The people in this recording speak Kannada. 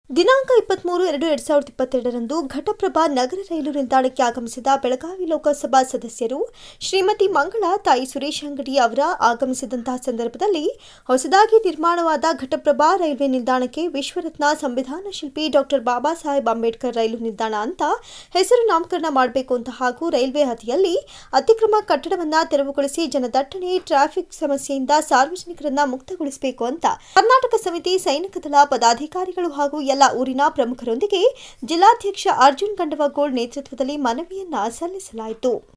ದಿನಾಂಕ 23/2/2022ರಂದು ಘಟಪ್ರಭಾ ನಗರ ರೈಲು ನಿಲ್ದಾಣಕ್ಕೆ ಆಗಮಿಸಿದ ಬೆಳಗಾವಿ ಲೋಕಸಭಾ ಸದಸ್ಯರು ಶ್ರೀಮತಿ ಮಂಗಳಾ ತಾಯಿ ಸುರೇಶ್ ಅಂಗಡಿ ಅವರ ಆಗಮಿಸಿದಂತಹ ಸಂದರ್ಭದಲ್ಲಿ ಹೊಸದಾಗಿ ನಿರ್ಮಾಣವಾದ ಘಟಪ್ರಭಾ ರೈಲ್ವೆ ನಿಲ್ದಾಣಕ್ಕೆ ವಿಶ್ವರತ್ನ ಸಂವಿಧಾನ ಶಿಲ್ಪಿ ಡಾಕ್ಟರ್ ಬಾಬಾ ಸಾಹೇಬ್ ಅಂಬೇಡ್ಕರ್ ರೈಲು ನಿಲ್ದಾಣ ಅಂತ ಹೆಸರು ನಾಮಕರಣ ಮಾಡಬೇಕು ಅಂತ ಹಾಗೂ ರೈಲ್ವೆ ಹದಿಯಲ್ಲಿ ಅತಿಕ್ರಮ ಕಟ್ಟಡವನ್ನು ತೆರವುಗೊಳಿಸಿ ಜನದಟ್ಟಣೆ ಟ್ರಾಫಿಕ್ ಸಮಸ್ಯೆಯಿಂದ ಸಾರ್ವಜನಿಕರನ್ನ ಮುಕ್ತಗೊಳಿಸಬೇಕು ಅಂತ ಕರ್ನಾಟಕ ಸಮಿತಿ ಸೈನಿಕ ದಳ ಪದಾಧಿಕಾರಿಗಳು ಹಾಗೂ ಊರಿನ ಪ್ರಮುಖರೊಂದಿಗೆ ಜಿಲ್ಲಾಧ್ಯಕ್ಷ ಅರ್ಜುನ್ ಗಂಡವಗೋಳ್ ನೇತೃತ್ವದಲ್ಲಿ ಮನವಿಯನ್ನ ಸಲ್ಲಿಸಲಾಯಿತು.